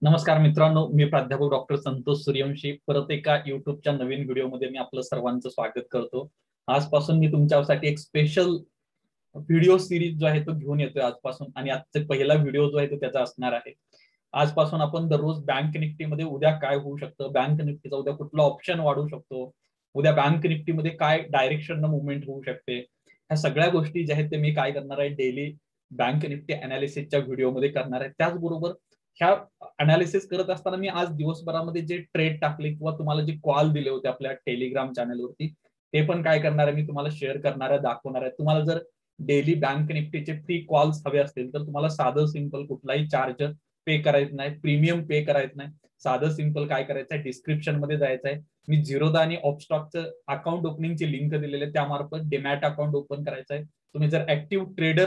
नमस्कार मित्रांनो, मी प्राध्यापक डॉक्टर संतोष सूर्यवंशी परत एका युट्यूबच्या नवीन व्हिडिओमध्ये मी आपलं सर्वांचं स्वागत करतो. आजपासून मी तुमच्यासाठी एक स्पेशल व्हिडिओ सिरीज जो आहे तो घेऊन येतोय आजपासून, आणि आजचा पहिला व्हिडिओ जो आहे तो त्याचा असणार आहे. आजपासून आपण दररोज बँक निफ्टीमध्ये उद्या काय होऊ शकतं, बँक निफ्टीचा उद्या कुठला ऑप्शन वाढू शकतो, उद्या बँक निफ्टीमध्ये काय डायरेक्शन मुवमेंट होऊ शकते, ह्या सगळ्या गोष्टी ज्या आहेत ते मी काय करणार आहे डेली बँक निफ्टी अनालिसिसच्या व्हिडिओमध्ये करणार आहे. त्याचबरोबर ह्या अनालिसिस करत असताना मी आज दिवसभरामध्ये जे ट्रेड टाकले किंवा तुम्हाला जे कॉल दिले होते आपल्या टेलिग्राम चॅनलवरती, ते पण काय करणार आहे मी तुम्हाला शेअर करणार आहे, दाखवणार आहे. तुम्हाला जर डेली बँक निफ्टीचे फ्री कॉल्स हवे असतील तर तुम्हाला साधं सिंपल कुठलाही चार्ज पे करायचं नाही, प्रीमियम पे करायचं नाही. साधं सिंपल काय करायचं आहे, डिस्क्रिप्शन मध्ये जायचं आहे. मी झिरोदा आणि ऑपस्टॉकचं अकाउंट ओपनिंगची लिंक दिलेली आहे, त्यामार्फत डिमॅट अकाउंट ओपन करायचं आहे. तुम्ही जर ऍक्टिव्ह ट्रेडर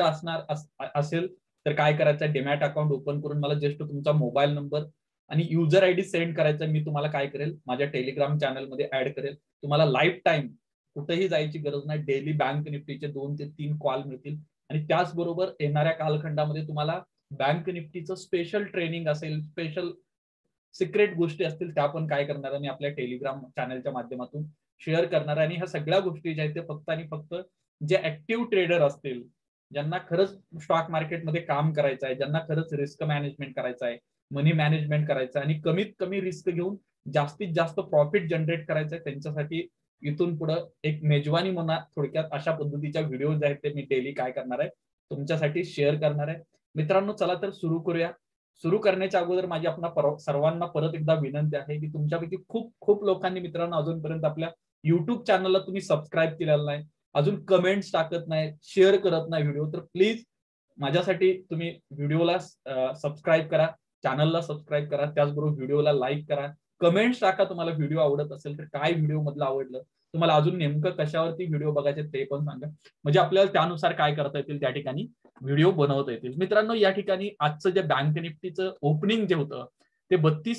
असेल तर काय करायचं, डिमॅट अकाउंट ओपन करून मला जस्ट तुमचा मोबाईल नंबर आणि युजर आयडी सेंड करायचा. मी तुम्हाला काय करेल, माझ्या टेलिग्राम चॅनलमध्ये ऍड करेल. तुम्हाला लाईफ टाइम कुठेही जायची गरज नाही, डेली बँक निफ्टीचे 2 ते 3 कॉल मिळतील. आणि त्याचबरोबर येणाऱ्या कालखंडामध्ये तुम्हाला बँक निफ्टीचं स्पेशल ट्रेनिंग असेल, स्पेशल सिक्रेट गोष्टी असतील, त्या पण काय करणार मी आपल्या टेलिग्राम चॅनलच्या माध्यमातून शेअर करणार. आणि ह्या सगळ्या गोष्टी ज्या आहेत ते फक्त आणि फक्त जे ऍक्टिव्ह ट्रेडर असतील, ज्यांना खरंच स्टॉक मार्केटमध्ये काम करायचं आहे, ज्यांना खरंच रिस्क मॅनेजमेंट करायचं आहे, मनी मॅनेजमेंट करायचं आहे आणि कमीत कमी रिस्क घेऊन जास्तीत जास्त प्रॉफिट जनरेट करायचं आहे, त्यांच्यासाठी इथून पुढे एक मेजवानी म्हणा, थोडक्यात अशा पद्धतीच्या व्हिडिओ जे आहेत ते मी डेली काय करणार आहे तुमच्यासाठी शेअर करणार आहे. मित्रांनो, चला तर सुरू करूया. सुरू करण्याच्या अगोदर माझी आपल्या सर्वांना परत एकदा विनंती आहे की तुमच्यापैकी खूप खूप लोकांनी मित्रांनो अजूनपर्यंत आपल्या युट्यूब चॅनलला तुम्ही सबस्क्राईब केलेलं नाही, अजून कमेंट्स टाकत नाही, शेअर करत नाही व्हिडिओ, तर प्लीज माझ्यासाठी तुम्ही व्हिडिओला सबस्क्राईब करा, चॅनलला सबस्क्राईब करा, त्याचबरोबर व्हिडिओला लाईक करा, कमेंट्स टाका. तुम्हाला व्हिडिओ आवडत असेल तर काय व्हिडिओ मधलं आवडलं, तुम्हाला अजून नेमकं कशावरती व्हिडिओ बघायचे ते पण सांगा, म्हणजे आपल्याला त्यानुसार काय करता येतील त्या ठिकाणी व्हिडिओ बनवता येतील. मित्रांनो, या ठिकाणी आजचं जे बँक निफ्टीचं ओपनिंग जे होतं ते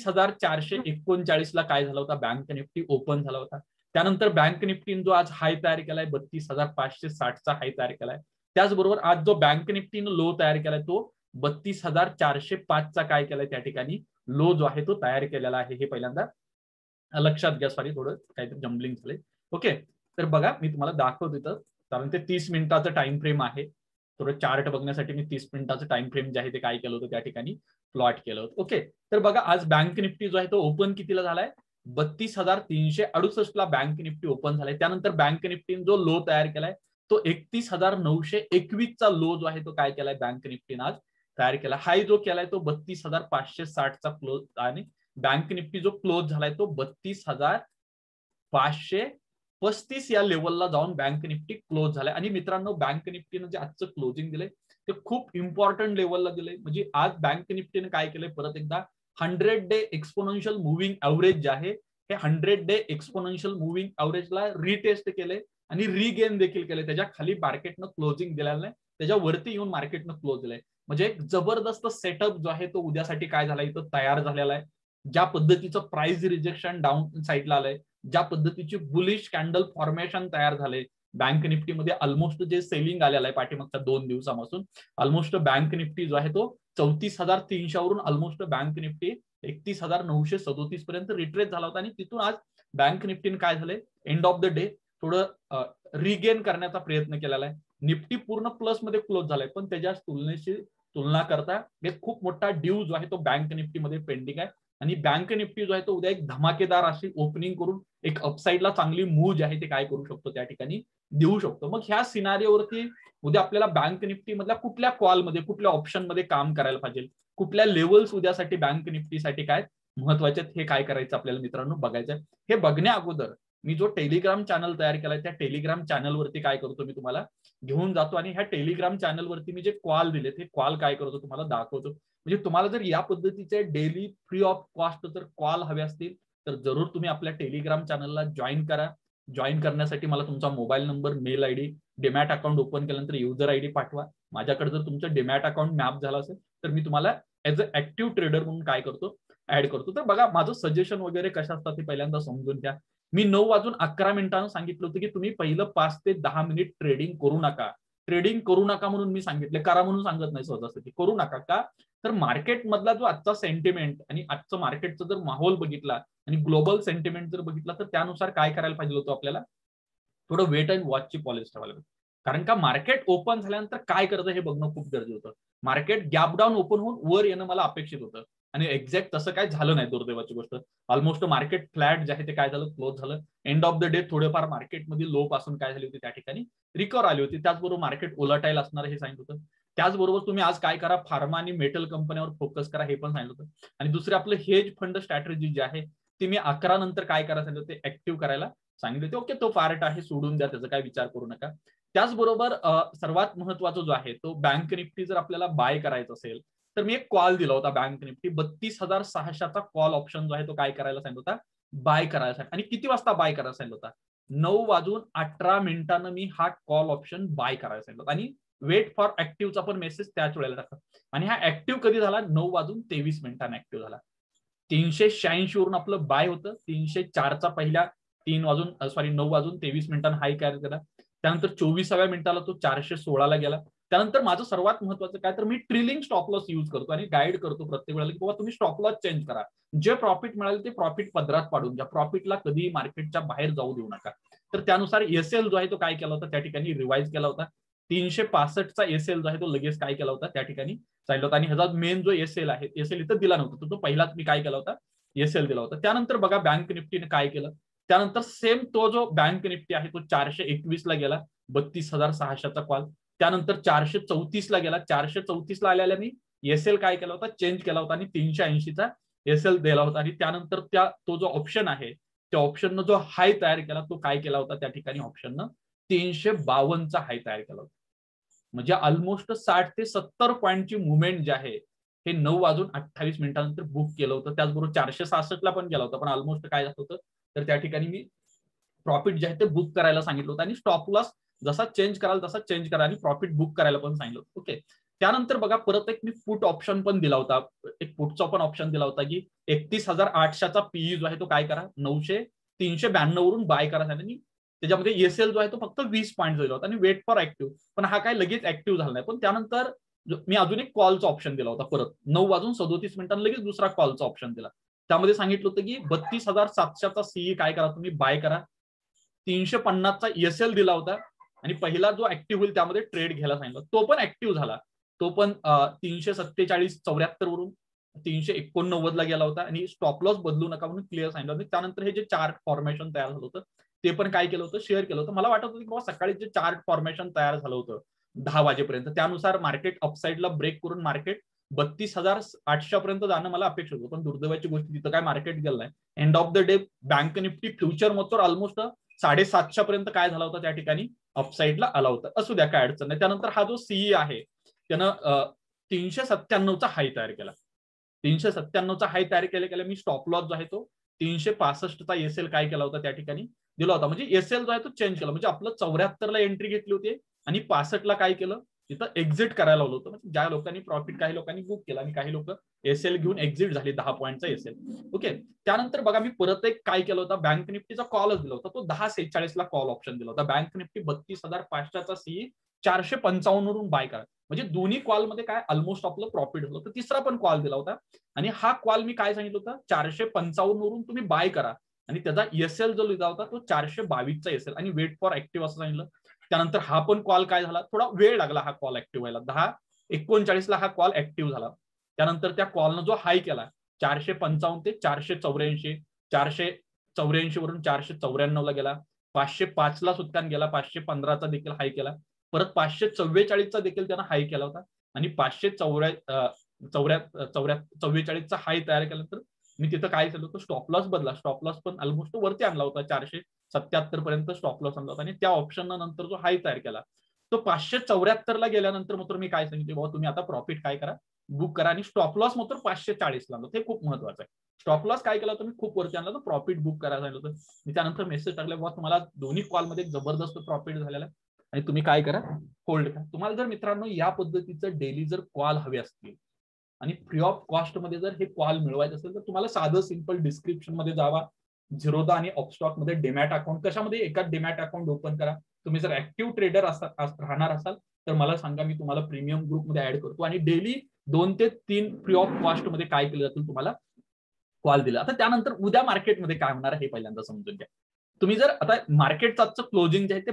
32,439 ला काय झालं होतं, बँक निफ्टी ओपन झाला होता. त्यानंतर बँक निफ्टीने जो आज हाय तयार केलाय 32,560चा हाय तयार केलाय. त्याचबरोबर आज जो बँक निफ्टीनं लो तयार केलाय तो 32,405चा काय केलाय त्या ठिकाणी लो जो आहे तो तयार केलेला आहे. हे पहिल्यांदा लक्षात घ्या. सॉरी, थोडं काहीतरी जम्बलिंग झालंय. ओके, तर बघा मी तुम्हाला दाखवतो इथं, कारण ते 30 मिनिटाचं टाइम फ्रेम आहे. थोडं चार्ट बघण्यासाठी मी 30 मिनिटाचं टाइम फ्रेम जे आहे ते काय केलं होतं त्या ठिकाणी प्लॉट केलं होतं. ओके, तर बघा आज बँक निफ्टी जो आहे तो ओपन कितीला झालाय, 32,368 ला बँक निफ्टी ओपन झालाय. त्यानंतर बँक निफ्टीने जो लो तयार केलाय तो 31,921चा लो जो आहे तो काय केलाय बँक निफ्टीने आज तयार केला. हाय जो केलाय तो 32,560चा क्लोज, आणि बँक निफ्टी जो क्लोज झालाय तो 32,535 या लेवलला जाऊन बँक निफ्टी क्लोज झालाय. आणि मित्रांनो, बँक निफ्टीनं जे आजचं क्लोजिंग दिलंय ते खूप इम्पॉर्टंट लेवलला दिलंय. म्हणजे आज बँक निफ्टीने काय केलंय, परत एकदा 100 डे एक्सपोनेन्शियल मुव्हिंग ऍव्हरेज जे आहे हे 100 डे एक्सपोनेन्शियल मुव्हिंग ऍव्हरेजला रिटेस्ट केले आणि रिगेन देखील केले. त्याच्या खाली मार्केटनं क्लोजिंग दिलेलं नाही, त्याच्यावरती येऊन मार्केटनं क्लोज दिलंय. म्हणजे एक जबरदस्त सेटअप जो आहे तो उद्यासाठी काय झाला इथं तयार झालेला आहे. ज्या पद्धतीचं प्राइस रिजेक्शन डाऊन साईडला आलंय, ज्या पद्धतीची बुलिश कॅन्डल फॉर्मेशन तयार झाले बँक निफ्टीमध्ये, ऑलमोस्ट जे सेलिंग आलेलं आहे पाठीमागच्या 2 दिवसापासून, ऑलमोस्ट बँक निफ्टी जो आहे तो 34,300 वरून ऑलमोस्ट बँक निफ्टी 31,937 पर्यंत रिट्रेस झाला होता. आणि तिथून आज बँक निफ्टीने काय झालंय, एंड ऑफ द डे थोडं रिगेन करण्याचा प्रयत्न केलेला आहे. निफ्टी पूर्ण प्लस मध्ये क्लोज झालाय, पण त्याच्या तुलना करता एक खूप मोठा ड्यू जो आहे तो बँक निफ्टीमध्ये पेंडिंग आहे. आणि बँक निफ्टी जो आहे तो उद्या एक धमाकेदार अशी ओपनिंग करून एक अपसाईडला चांगली मूव जी आहे ते काय करू शकतो त्या ठिकाणी देऊ शकतो. मग ह्या सिनारिओवरती उद्या आपल्याला बँक निफ्टी मधल्या कुठल्या कॉलमध्ये, कुठल्या ऑप्शन मध्ये काम करायला पाहिजे, कुठल्या लेवल्स उद्यासाठी बँक निफ्टीसाठी काय महत्वाचे हे काय करायचं आपल्याला मित्रांनो बघायचं. हे बघण्या अगोदर मी जो टेलिग्राम चॅनल तयार केलाय त्या टेलिग्राम चॅनलवरती काय करतो, मी तुम्हाला घेऊन जातो आणि ह्या टेलिग्राम चॅनलवरती मी जे कॉल दिले ते कॉल काय करतो तुम्हाला दाखवतो. म्हणजे तुम्हाला जर या पद्धतीचे डेली फ्री ऑफ कॉस्ट जर कॉल हवे असतील तर जरूर तुम्ही आपल्या टेलिग्राम चॅनलला जॉईन करा. जॉईन करण्यासाठी मला तुमचा mobile number, mail ID, demat account open केल्यानंतर युजर आयडी पाठवा. माझ्याकडे जर तुमचं डिमॅट अकाउंट मॅप झालं असेल तर मी तुम्हाला ऍज अ ऍक्टिव्ह ट्रेडर म्हणून काय करतो, ऍड करतो. तर बघा माझं सजेशन वगैरे कशा असतात ते पहिल्यांदा समजून घ्या. मी 9:11 सांगितलं होतं की तुम्ही पहिलं 5 ते 10 मिनिट ट्रेडिंग करू नका. ट्रेडिंग करू नका म्हणून मी सांगितले, करा म्हणून सांगत नाही, सहजासहजी करू नका. का तर मार्केट मधला जो आजचा सेंटिमेंट आणि आजचं मार्केटचा जर माहोल बघितला आणि ग्लोबल सेंटिमेंट जर बघितला तर त्यानुसार काय करायला पाहिजे होतं आपल्याला, थोडं वेट अँड वॉचची पॉलिसी ठेवायला पाहिजे. कारण का मार्केट ओपन झाल्यानंतर काय करतं हे बघणं खूप गरजेचं होतं. मार्केट गॅप डाऊन ओपन होऊन वर येणं मला अपेक्षित होतं आणि एक्झॅक्ट तसं काय झालं नाही. दुर्दैवाची गोष्ट, ऑलमोस्ट मार्केट फ्लॅट जे आहे ते काय झालं, क्लोज झालं. एंड ऑफ द डे थोडेफार मार्केटमध्ये लो पासून काय झाली होती त्या ठिकाणी रिकवर आली होती. त्याचबरोबर मार्केट ओलाटाईल असणार हे सांगितलं होतं. त्याचबरोबर तुम्ही आज काय करा, फार्मा आणि मेटल कंपन्यांवर फोकस करा हे पण सांगितलं होतं. आणि दुसरे आपलं हेज फंड स्ट्रॅटेजी जी आहे ती मी 11 नंतर काय करायला सांगितलं ते ऍक्टिव्ह करायला सांगितले होते. ओके, तो पार्ट आहे, सोडून द्या, त्याचा काय विचार करू नका. त्याचबरोबर सर्वात महत्वाचा जो आहे तो बँक निफ्टी जर आपल्याला बाय करायचा असेल तर मी एक कॉल दिला होता. बँक निफ्टी 32,600चा कॉल ऑप्शन जो आहे तो काय करायला सांगितलं होता, बाय करायला सांगितलं. आणि किती वाजता बाय करायला सांगितलं होता, 9:18 मी हा कॉल ऑप्शन बाय करायला सांगितलं होता. आणि वेट फॉर ऍक्टिव्हचा पण मेसेज त्याच वेळेला टाका. आणि हा ऍक्टिव्ह कधी झाला, 9:23 ऍक्टिव्ह झाला. 386 वरून आपलं बाय होतं, 304चा पहिल्या 9:23 हाय कॅरी केला. त्यानंतर 24व्या मिनिटाला तो 416ला गेला. त्यानंतर माझं सर्वात महत्वाचं काय तर मी ट्रिलिंग स्टॉप लॉस यूज करतो आणि गाईड करतो प्रत्येक वेळेला की बाबा तुम्ही स्टॉप लॉस चेंज करा. जे प्रॉफिट मिळाले ते प्रॉफिट पदरात पाडून घ्या. प्रॉफिटला कधीही मार्केटच्या बाहेर जाऊ देऊ नका. तर त्यानुसार एसएल जो आहे तो काय केला होता त्या ठिकाणी रिवाइज केला होता. 365चा एसएल जो आहे तो लगेच काय केला होता त्या ठिकाणी सांगितलं होता. आणि ह्याचा मेन जो एसएल आहे, एसएल इथं दिला नव्हता, तो पहिलाच मी काय केला होता, एसएल दिला होता. त्यानंतर बघा बँक निफ्टीने काय केलं, त्यानंतर सेम तो जो बँक निफ्टी आहे तो 421ला गेला, 32,600चा कॉल. त्यानंतर 434ला गेला, 434ला आल्याने मी एसएल काय केला होता, चेंज केला होता आणि 380चा एसएल दिला होता. आणि त्यानंतर तो जो ऑप्शन आहे त्या ऑप्शननं जो हाय तयार केला तो काय केला होता त्या ठिकाणी ऑप्शननं 352चा हाय तयार केला होता. म्हणजे ऑलमोस्ट 60 ते 70 पॉईंटची मुवमेंट जी आहे हे 9:28 बुक केलं होतं. त्याचबरोबर 466ला पण गेला होता, पण ऑलमोस्ट काय झालं होतं तर त्या ठिकाणी मी प्रॉफिट जे आहे ते बुक करायला सांगितलं होतं आणि स्टॉप लॉस जसा चेंज कराल तसा चेंज करा आणि प्रॉफिट बुक करायला पण सांगितलं होतं. ओके, त्यानंतर बघा परत एक मी पुट ऑप्शन पण दिला होता, एक पुटचा पण ऑप्शन दिला होता की 31,800चा पीई जो आहे तो काय करा, 392 वरून बाय करा. आणि त्याच्यामध्ये एसएल जो आहे तो फक्त 20 पॉईंट दिला होता आणि वेट फॉर ऍक्टिव्ह, पण हा काय लगेच ऍक्टिव्ह झाला नाही. पण त्यानंतर मी अजून एक कॉलचा ऑप्शन दिला होता, परत 9:37 लगेच दुसरा कॉलचा ऑप्शन दिला. त्यामध्ये सांगितलं होतं की 32,700चा सीई काय करा तुम्ही बाय करा, 350चा एसएल दिला होता आणि पहिला जो ऍक्टिव्ह होईल त्यामध्ये ट्रेड घ्यायला सांगितलं, तो पण ऍक्टिव्ह झाला. तो पण 347-74 वरून 389ला गेला होता आणि स्टॉप लॉस बदलू नका म्हणून क्लिअर सांगितलं होतं. त्यानंतर हे जे चार्ट फॉर्मेशन तयार झालं होतं ते पण काय केलं होतं, शेअर केलं होतं. मला वाटत होतं की बाबा सकाळी जे चार्ट फॉर्मेशन तयार झालं होतं 10 वाजेपर्यंत, त्यानुसार मार्केट अपसाईडला ब्रेक करून मार्केट 32,800 पर्यंत जाणं मला अपेक्षित होतं. पण दुर्दैवाची गोष्ट तिथं काय मार्केट गेलं नाही. End of the day bank Nifty future मधून ऑलमोस्ट 750 पर्यंत काय झाला होता त्या ठिकाणी अपसाईडला आला होता. असू द्या, काय अडचण नाही. त्यानंतर हा जो सीई आहे त्यानं 397चा हाय तयार केला. 397चा हाय तयार केल्या मी स्टॉप लॉस जो आहे तो 365चा एसएल काय केला होता त्या ठिकाणी दिला होता. म्हणजे एसएल जो आहे तो चेंज केला. म्हणजे आपलं 74ला एंट्री घेतली होती आणि 65ला काय केलं, तिथं एक्झिट करायला लावलं होतं. म्हणजे ज्या लोकांनी प्रॉफिट काही लोकांनी बुक केला आणि काही लोक एसएल घेऊन एक्झिट झाले 10 पॉईंटचा एसएल. ओके, त्यानंतर बघा मी परत एक काय केलं होतं, बँक निफ्टीचा कॉलच दिला होता, तो 10:46ला कॉल ऑप्शन दिला होता. बँक निफ्टी 32,500चा सीई 455 वरून बाय करा. म्हणजे दोन्ही कॉलमध्ये काय ऑलमोस्ट आपलं प्रॉफिट होतं. तर तिसरा पण कॉल दिला होता आणि हा कॉल मी काय सांगितलं होतं, 455 वरून तुम्ही बाय करा आणि त्याचा एसएल जो लिहिला होता तो 422चा एसएल आणि वेट फॉर ऍक्टिव्ह असं सांगितलं. त्यानंतर हा पण कॉल काय झाला, थोडा वेळ लागला हा कॉल ऍक्टिव्ह व्हायला, 10:39ला हा कॉल ऍक्टिव्ह झाला. त्यानंतर त्या कॉलनं जो हाय केला 455 ते 484, 484 वरून 494ला गेला, 505ला सुद्धा गेला, 515चा देखील हाय केला, परत 544चा देखील त्यानं हाय केला होता आणि 544चा हाय तयार केल्यानंतर मी तिथं काय केलं होतं, स्टॉप लॉस बदला. स्टॉप लॉस पण ऑलमोस्ट वरती आणला होता, 477 पर्यंत स्टॉप लॉस आणला होता आणि त्या ऑप्शन नंतर जो हाय तयार केला तो 574ला गेल्यानंतर मात्र मी काय सांगितले, बाबा तुम्ही आता प्रॉफिट काय करा, बुक करा. आणि स्टॉप लॉस मात्र 540ला आणलं. ते खूप महत्वाचं आहे. स्टॉप लॉस काय केला तुम्ही खूप वरती आणला तर प्रॉफिट बुक करायला सांगितलं होतं. मी त्यानंतर मेसेज टाकले, बाबा तुम्हाला दोन्ही कॉलमध्ये जबरदस्त प्रॉफिट झालेला आहे आणि तुम्ही काय करा, होल्ड करा. तुम्हाला जर मित्रांनो या पद्धतीचं डेली जर कॉल हवे असतील आणि फ्री ऑफ कॉस्ट मध्ये जर हे कॉल मिळवायचे असेल तर तुम्हाला साधं सिंपल डिस्क्रिप्शन मध्ये जावा, झिरोदा आणि ऑपस्टॉक मध्ये डेमॅट अकाउंट, कशामध्ये एका डेमॅट अकाउंट ओपन करा. तुम्ही जर ऍक्टिव्ह ट्रेडर राहणार असाल तर मला सांगा, मी तुम्हाला प्रीमियम ग्रुपमध्ये ऍड करतो आणि डेली 2 ते 3 फ्री ऑफ कॉस्ट मध्ये काय केलं जातील तुम्हाला कॉल दिला. आता त्यानंतर उद्या मार्केटमध्ये काय होणार हे पहिल्यांदा समजून घ्या. तुम्ही जर आता मार्केटचं आजचं क्लोजिंग जे आहे ते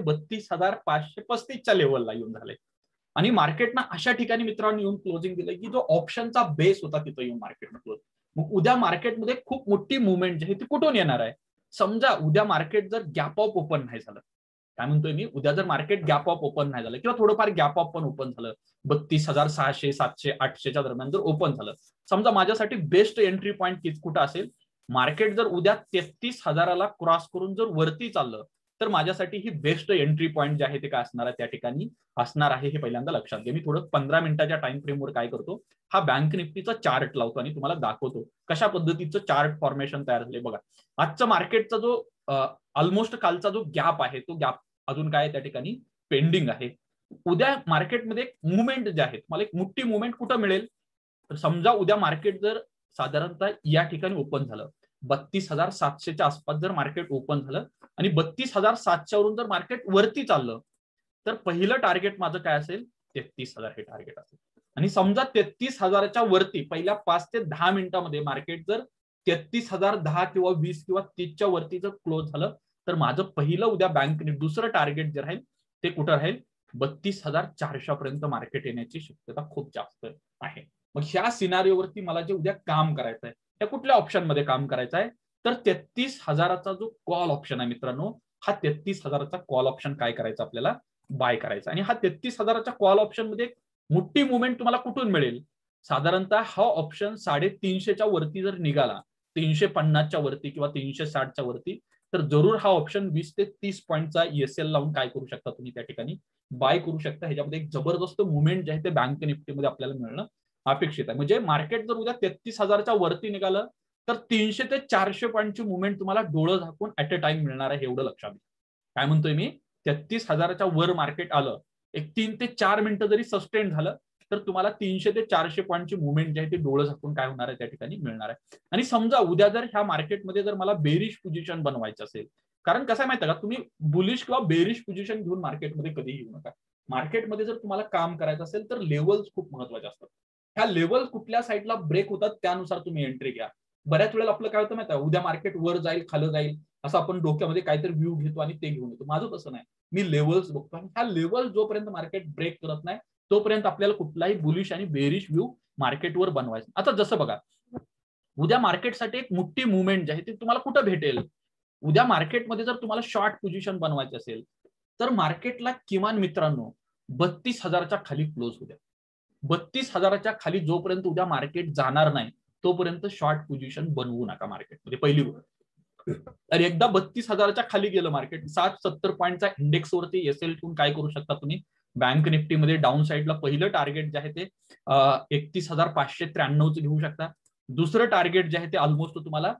32,535च्या लेवलला येऊन झालंय आणि मार्केटनं अशा ठिकाणी मित्रांनो येऊन क्लोजिंग दिलंय की जो ऑप्शनचा बेस होता तिथं येऊन मार्केटनं क्लोज. मग उद्या मार्केटमध्ये खूप मोठी मुवमेंट जी आहे ती कुठून येणार आहे. समजा उद्या मार्केट जर गॅप ऑफ ओपन नाही झालं, काय म्हणतोय मी, उद्या जर मार्केट गॅप ऑफ ओपन नाही झालं किंवा थोडंफार गॅप ऑफ पण ओपन झालं 32,600, 700, 800च्या दरम्यान जर ओपन झालं, समजा माझ्यासाठी बेस्ट एंट्री पॉईंट कुठं असेल, मार्केट जर उद्या 33,000ला क्रॉस करून जर वरती चाललं तर माझ्यासाठी ही बेस्ट एंट्री पॉईंट जे आहे ते काय असणार आहे त्या ठिकाणी असणार आहे हे पहिल्यांदा लक्षात घ्या. मी थोडं 15 मिनिटाच्या टाइम फ्रेमवर काय करतो, हा बँक निफ्टीचा चार्ट लावतो आणि तुम्हाला दाखवतो कशा पद्धतीचं चार्ट फॉर्मेशन तयार झाले. बघा आजचा मार्केटचा जो ऑलमोस्ट कालचा जो गॅप आहे तो गॅप अजून काय त्या ठिकाणी पेंडिंग आहे. उद्या मार्केटमध्ये एक मुवमेंट जे आहे, तुम्हाला एक मोठी मुवमेंट कुठं मिळेल, तर समजा उद्या मार्केट जर साधारणतः या ठिकाणी ओपन झालं 32,700च्या आसपास जर मार्केट ओपन झालं आणि 32,700 वरून जर मार्केट वरती चाललं तर पहिलं टार्गेट माझं काय असेल, 33,000 हे टार्गेट असेल. आणि समजा 33,000च्या वरती पहिल्या 5 ते 10 मिनिटांमध्ये मार्केट जर 33,010 किंवा 20 किंवा 30च्या वरती जर क्लोज झालं तर माझं पहिलं उद्या बँक दुसरं टार्गेट जे राहील ते कुठं राहील, 32,400 पर्यंत मार्केट येण्याची शक्यता खूप जास्त आहे. मग ह्या सिनारिओवरती मला जे उद्या काम करायचं आहे त्या कुठल्या ऑप्शन मध्ये काम करायचं आहे, तर 33,000चा जो कॉल ऑप्शन आहे मित्रांनो, हा 33,000चा कॉल ऑप्शन काय करायचा आपल्याला, बाय करायचा. आणि हा 33,000च्या कॉल ऑप्शन मध्ये मोठी मुवमेंट तुम्हाला कुठून मिळेल, साधारणतः हा ऑप्शन 350च्या वरती जर निघाला, 350च्या वरती किंवा 360च्या वरती, तर जरूर हा ऑप्शन 20 ते 30 पॉईंटचा ESL लावून काय करू शकता तुम्ही त्या ठिकाणी बाय करू शकता. ह्याच्यामध्ये एक जबरदस्त मुवमेंट जे आहे ते बँक निफ्टीमध्ये आपल्याला मिळणं अपेक्षित आहे. म्हणजे मार्केट जर उद्या 33,000च्या वरती निघालं तर 300 ते 400 पॉईंटची मुवमेंट तुम्हाला डोळं झाकून ऍट अ टाइम मिळणार आहे, एवढं लक्षात घ्या. काय म्हणतोय मी, 33,000च्या वर मार्केट आलं, एक 3 ते 4 मिनिटं जरी सस्टेन झालं तर तुम्हाला 300 ते 400 पॉईंटची मुवमेंट जी आहे ती डोळं झाकून काय होणार आहे त्या ठिकाणी मिळणार आहे. आणि समजा उद्या जर ह्या मार्केटमध्ये जर मला बेरिश पोझिशन बनवायचं असेल, कारण कसं आहे माहिती का, तुम्ही बुलिश किंवा बेरिश पोझिशन घेऊन मार्केटमध्ये कधी येऊ नका. मार्केटमध्ये जर तुम्हाला काम करायचं असेल तर लेवल्स खूप महत्वाचे असतात. ह्या लेवल कुठल्या साईडला ब्रेक होतात त्यानुसार तुम्ही एंट्री घ्या. बऱ्याच वेळेला आपलं काय होतं माहिती आहे, उद्या मार्केट वर जाईल खालं जाईल असं आपण डोक्यामध्ये काहीतरी व्ह्यू घेतो आणि ते घेऊन येतो. माझं तसं नाही, मी लेवल्स बघतो आणि ह्या लेवल जोपर्यंत मार्केट ब्रेक करत नाही तोपर्यंत आपल्याला कुठलाही बुलिश आणि बेरिश व्ह्यू मार्केटवर बनवायचा. आता जसं बघा उद्या मार्केटसाठी एक मोठी मुवमेंट जी आहे ती तुम्हाला कुठं भेटेल, उद्या मार्केटमध्ये जर तुम्हाला शॉर्ट पोझिशन बनवायची असेल तर मार्केटला किमान मित्रांनो 32,000च्या खाली क्लोज होऊ द्या. 32,000च्या खाली जोपर्यंत उद्या मार्केट जाणार नाही तोपर्यंत शॉर्ट पोझिशन बनवू नका मार्केटमध्ये, पहिली गोष्ट. आणि एकदा 32,000च्या खाली गेलं मार्केट, 60-70 पॉईंटचा इंडेक्स वरती एसएल ठेवून काय करू शकता तुम्ही, बँक निफ्टीमध्ये डाऊन साईडला पहिलं टार्गेट जे आहे ते 31,593चं घेऊ शकता. दुसरं टार्गेट जे आहे ते ऑलमोस्ट तुम्हाला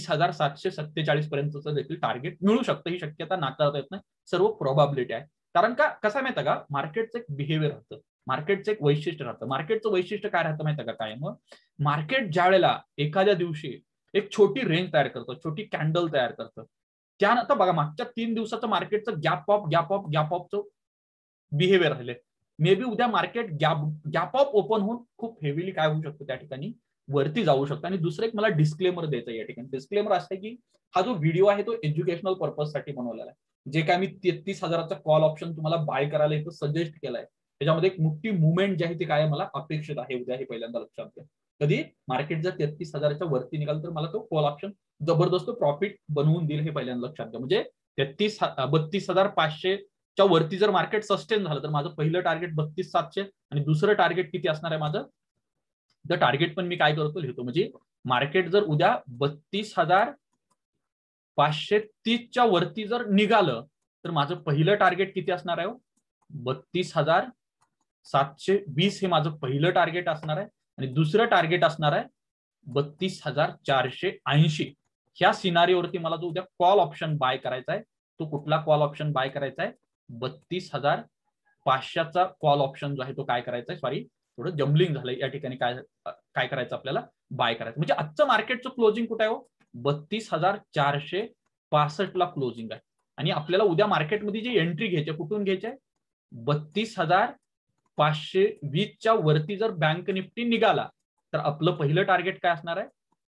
30,747 पर्यंतचं देखील टार्गेट मिळू शकतं. ही शक्यता नाकारता येत नाही, सर्व प्रोबॅबिलिटी आहे. कारण का, कसं माहिती का, मार्केटचं एक बिहेवियर राहतं, मार्केटचं एक वैशिष्ट्य राहतं. मार्केटचं वैशिष्ट्य काय राहतं माहिती का, काय मग मार्केट ज्या वेळेला एखाद्या दिवशी एक छोटी रेंज तयार करतं, छोटी कॅन्डल तयार करतं, त्यानंतर बघा मागच्या 3 दिवसाचं मार्केटचं गॅप ऑफचं बिहेवियर राहिले. मे बी उद्या मार्केट गॅप ऑफ ओपन होऊन खूप हेवीली काय होऊ शकतं त्या ठिकाणी वरती जाऊ शकतं. आणि दुसरं एक मला डिस्क्लेमर द्यायचं या ठिकाणी. डिस्क्लेमर असं आहे की हा जो व्हिडिओ आहे तो एज्युकेशनल पर्पज साठी बनवलेला आहे. जे काय मी 33,000चा कॉल ऑप्शन तुम्हाला बाय करायला इथं सजेस्ट केलाय, त्याच्यामध्ये एक मोठी मुवमेंट जी आहे ती काय मला अपेक्षित आहे उद्या, हे पहिल्यांदा लक्षात घ्या. कधी मार्केट जर 33,000च्या वरती निघाल तर मला तो कॉल ऑप्शन जबरदस्त प्रॉफिट बनवून देईल, हे पहिल्यांदा लक्षात घ्या. म्हणजे 32,500च्या वरती जर मार्केट सस्टेन झालं तर माझं पहिलं टार्गेट 32,700 आणि दुसरं टार्गेट किती असणार आहे माझं, द टार्गेट पण मी काय करतो लिहितो. म्हणजे मार्केट जर उद्या 32,530च्या वरती जर निघालं तर माझं पहिलं टार्गेट किती असणार आहे, 32,720 हे माझं पहिलं टार्गेट असणार आहे. आणि दुसरं टार्गेट असणार आहे 32,480. ह्या सिनारीवरती मला जो उद्या कॉल ऑप्शन बाय करायचा आहे तो कुठला कॉल ऑप्शन बाय करायचा आहे, 32,500चा कॉल ऑप्शन जो आहे तो काय करायचा आहे, सॉरी थोडं जम्बलिंग झालंय या ठिकाणी, काय करायचं आपल्याला बाय करायचं. म्हणजे आजचं मार्केटचं क्लोजिंग कुठे आहे, 32,465ला क्लोजिंग आहे. आणि आपल्याला उद्या मार्केटमध्ये जी एंट्री घ्यायची कुठून घ्यायची आहे, 32,000 520च्या वरती जर बँक निफ्टी निघाला तर आपलं पहिलं टार्गेट काय असणार आहे?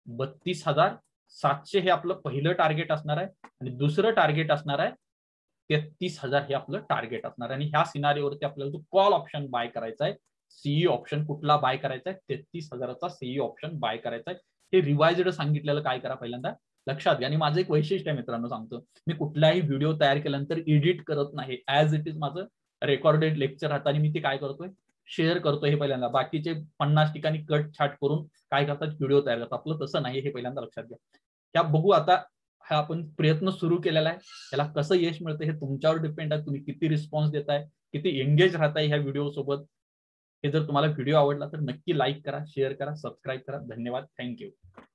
32,700 हे आपलं पहिलं टार्गेट असणार आहे आणि दुसरं टार्गेट असणार आहे 33,000 हे आपलं टार्गेट असणार आहे. आणि ह्या सिनारीवरती आपल्याला जो कॉल ऑप्शन बाय करायचा आहे, सीई ऑप्शन कुठला बाय करायचा आहे? 33,000चा सीई ऑप्शन बाय करायचा आहे. हे रिवाइज्ड सांगितलेलं काय करा पहिल्यांदा लक्षात घ्या. आणि माझं एक वैशिष्ट्य आहे मित्रांनो सांगतो, मी कुठलाही व्हिडिओ तयार केल्यानंतर एडिट करत नाही. ऍज इट इज माझं रेकॉर्डेड लेक्चर राहतं आणि मी ते काय करतोय, शेअर करतोय. हे पहिल्यांदा बाकीचे 50 ठिकाणी कट छाट करून काय करतात, व्हिडिओ तयार करतात. आपलं तसं नाही, हे पहिल्यांदा लक्षात घ्या. त्या बघू आता, हा आपण प्रयत्न सुरू केलेला आहे. त्याला कसं यश मिळतं हे तुमच्यावर डिपेंड आहे. तुम्ही किती रिस्पॉन्स देताय, किती एंगेज राहताय ह्या व्हिडिओ सोबत. हे जर तुम्हाला व्हिडिओ आवडला तर नक्की लाईक करा, शेअर करा, सबस्क्राईब करा. धन्यवाद. थँक्यू.